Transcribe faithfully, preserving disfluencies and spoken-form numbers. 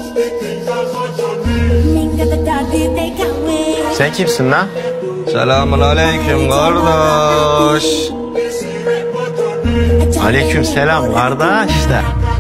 Sen kimsin lan? Selamun aleyküm kardeş. Aleyküm selam kardeş de.